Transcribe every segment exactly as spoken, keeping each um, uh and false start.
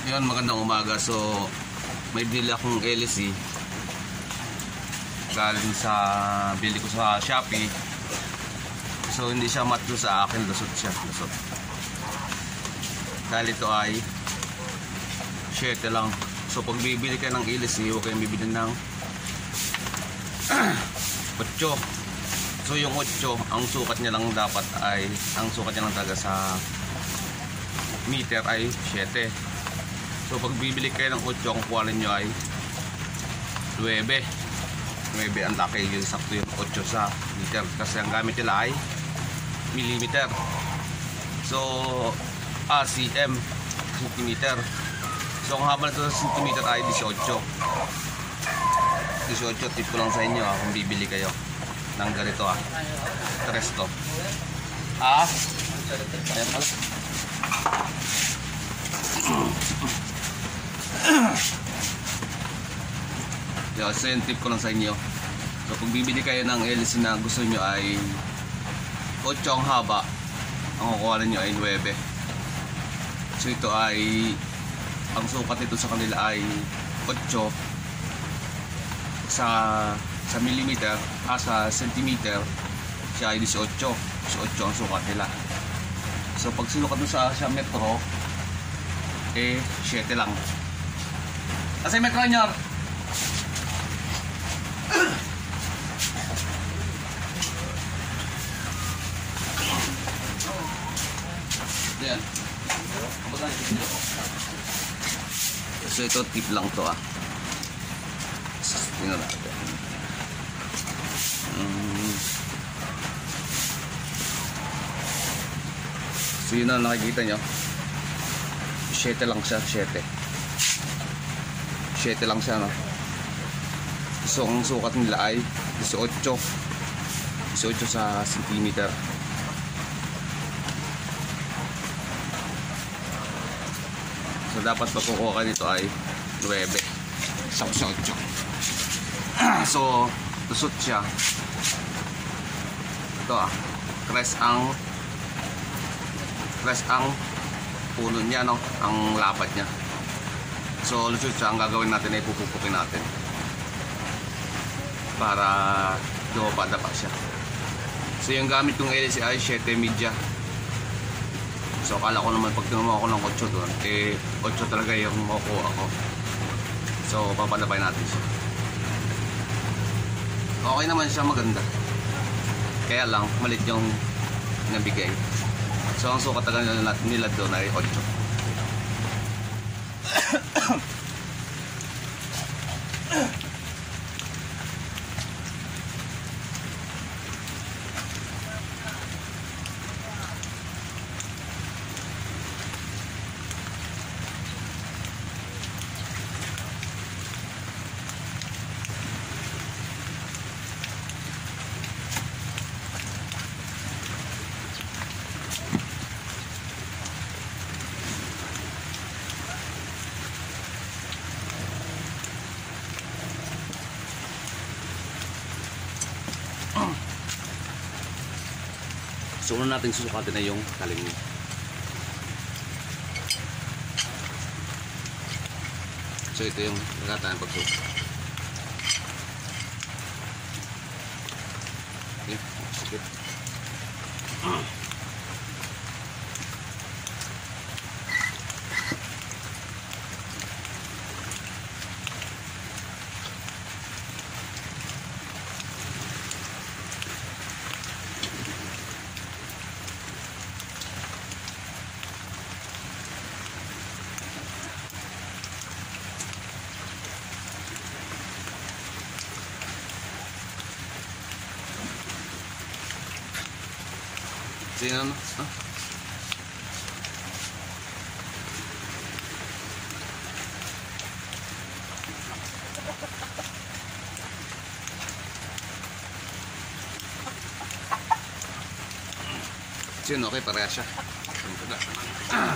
Yun, magandang umaga. So, may bili akong L C galing sa bili ko sa Shopee. So, hindi siya matlo sa akin. Lusot siya. Lusot. Dahil ito ay siyete lang. So, pag bibili ka ng L C, huwag kayong bibili ng otso. So, yung otso, ang sukat niya lang dapat ay, ang sukat niya lang talaga sa meter ay siyete. So pag bibili kayo ng otso, ang kuha nyo ay nuwebe. nuwebe ang laki, yung sakto yung otso sa meter. Kasi ang gamit nila ay millimeter. So ah, cm, centimeter. So ang haba nito sa centimeter ay eighteen. eighteen, tip ko lang sa inyo ah, kung bibili kayo ng ganito ah. Tres to. Ah, ayan pala. Yeah, so yung tip ko lang sa inyo. So kung bibili kayo ng L C na gusto nyo ay otso ang haba, ang kukuha nyo ay nuwebe. So ito ay, ang sukat nito sa kanila ay otso sa sa millimeter, ah, sa centimeter siya ay eighteen. eighteen ang sukat nila. So pag sinukat mo sa, sa metro eh siyete lang. Kasi metro nyo yan. So ito tip lang to ah. Tingnan natin. Hmm. So yun na nakikita nyo, siyete lang siya. Siyete siyete lang siya, no? So ang sukat nila ay eighteen. eighteen sa centimeter. So dapat pagkukuha ka nito ay nuwebe sa eighteen. So lusot siya. Ito ah, crest ang crest ang puno niya, no? Ang lapad niya. So lusot siya. Ang gagawin natin ay pupupukin natin para dumapa-dapa siya. So yung gamit kong L C ay siyete media. So akala ko naman pag tinawa ako ng otso doon, eh otso talaga yung makukuha ako. So papadapay natin siya. Okay naman siya, maganda. Kaya lang malit yung nabigay. So ang sukat talaga nila doon ay otso. So una natin susukatin na yung taling niya. So ito yung nagkatahan pagsukat. Okay, sakit. Sino no? Huh? Sino? Okay, pareha siya. Ah.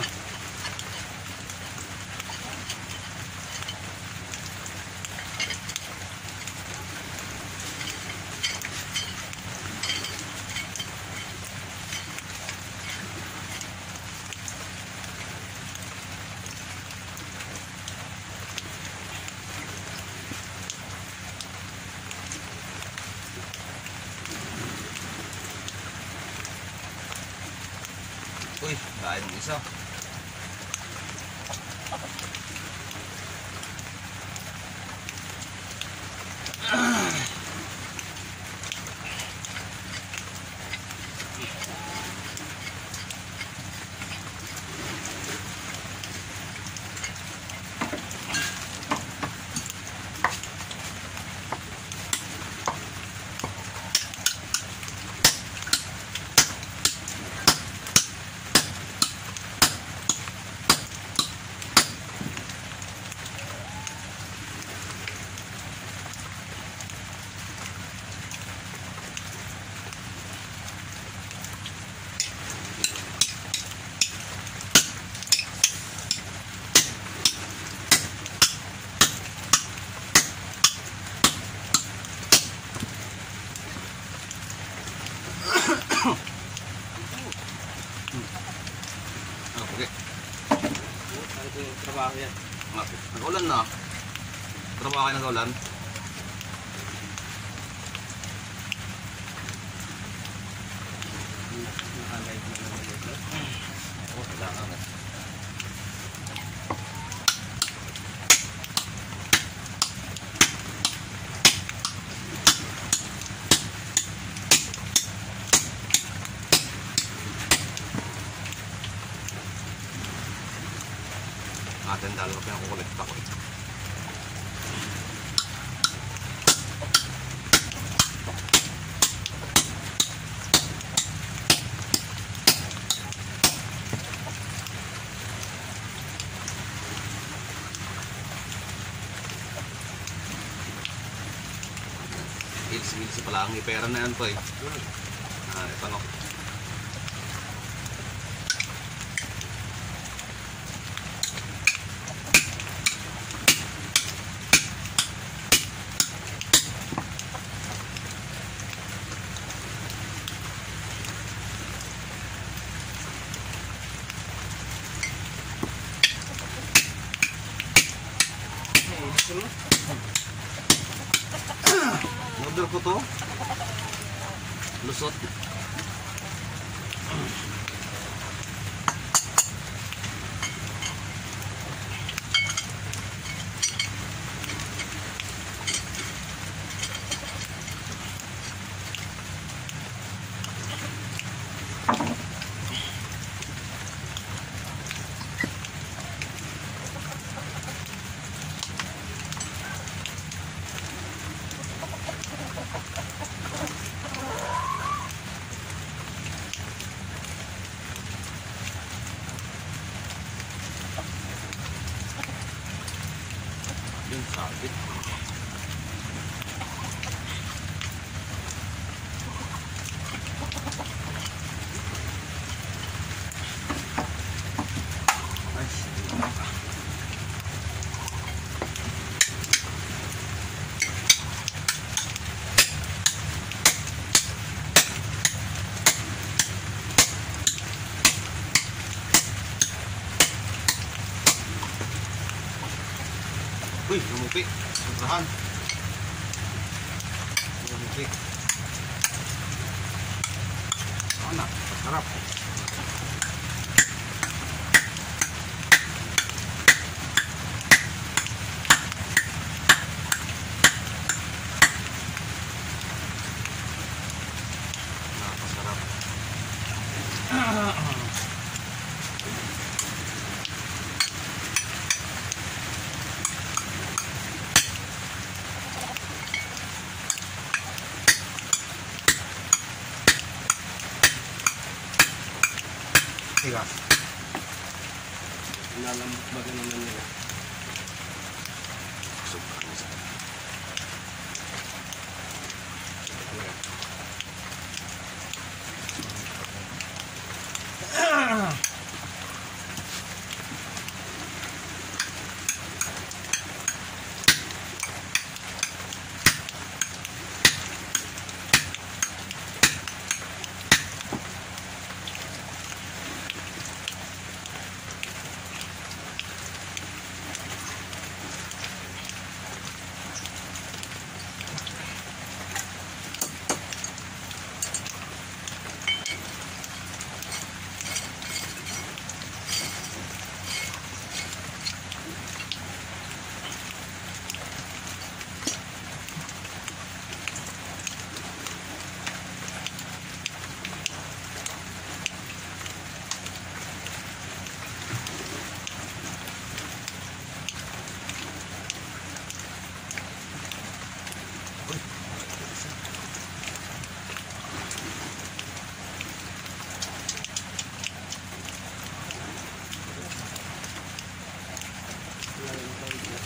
Kain ng isa. Okay. Ano yung trabaho yan? Nag-ulan na. Trabaho kayo nag-ulan. Nakalive na naman ito. Oo, kailangan na. Atin dalawa pa yung kukolekta ko eh. Ilsi-ilsi pala ang ipera na yan po eh. Ah, ito no. Order ko to. Lusot. Yung sabit. Ay, uy, lumupi. Sobrahan. Lumupi. Anak, masarap. Napasarap. Tigas. Nalambot ba naman nila? Sobrang masarap. Lagyan mo tawid na.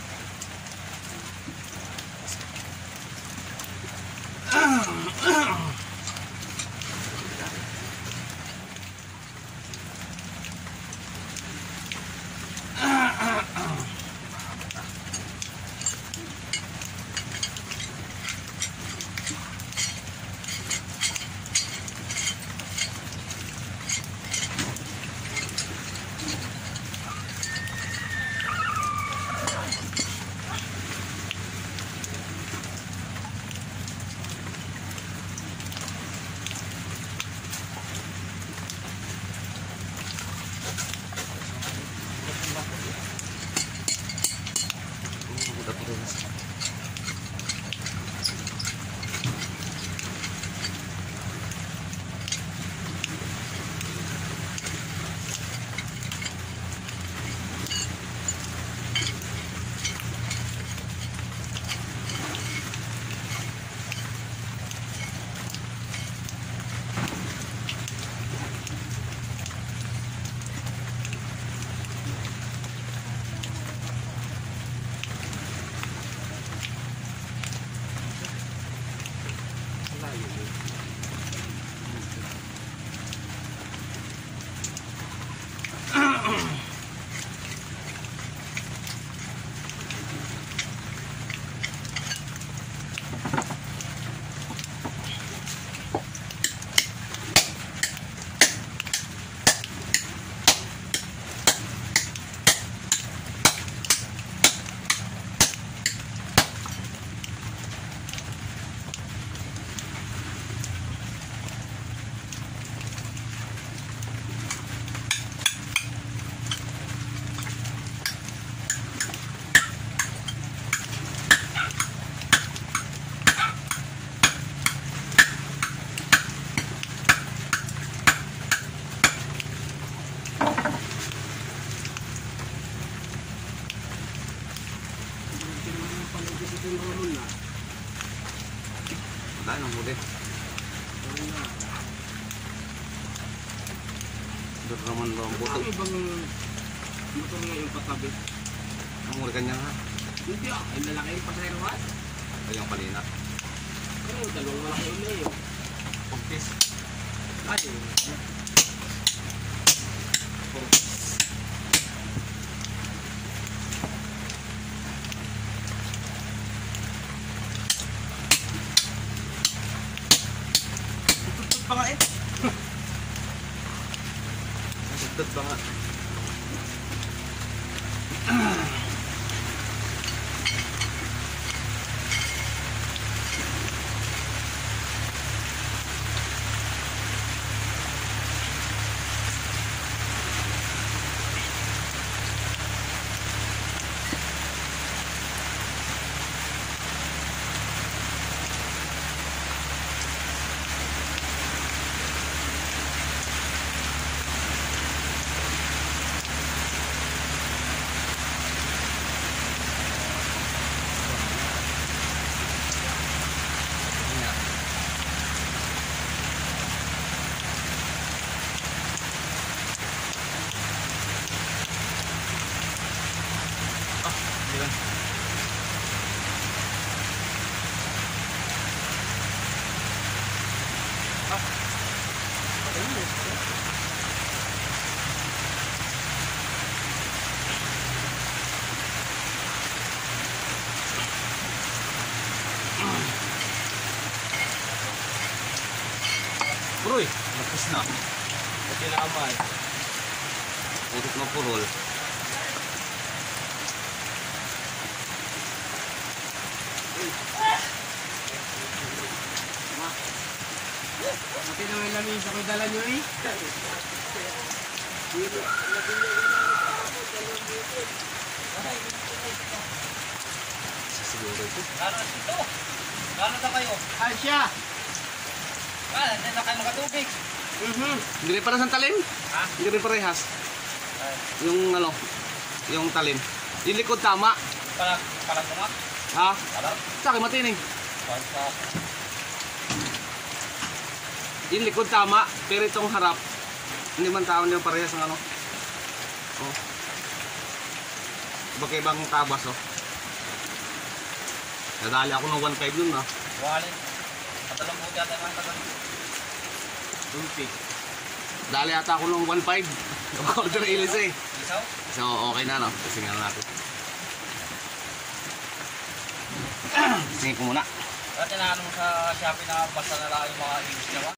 Wala nang huli. Doon naman lo ang buto. Ano bang motor nga yung patabi? Ang huli kanya ha. Hindi ah, ay lalaki yung pasayroan. Ay yung kanina. Pero dalawang malaki yung layo. Pagpis. Ay, Pa nga eh. Sugtod pa nga. Uy, lapis na. pati naman. Urot na purol. Pati naman yung lamin sa ko'y dala nyo eh. Siguro ito. Gano'n dito? Gano'n na kayo? Ay siya! Ah, hindi na kayo makatubig. Mhm. Hindi rin parehas ang talim? Ha? Hindi rin parehas. Ay, Yung ano, yung talim. Yung likod tama. parang, parang tumak. Ha? Parang, Sa akin matining. parang sa... Yung likod tama, pero itong harap, hindi man tama, hindi man parehas ang ano. Oh. Iba't ibang tabas, oh. Nadali ako ng one five dun, ah. Wallet. Patalong buti ata yung mga tagal. Dulce. Dali ata ako ng one five. Order ilis eh. Isaw? So, okay na, no? Tingnan natin. Tingin ko muna. Dati na ano mo sa Shopee na basta na lang yung mga ibis niya ba?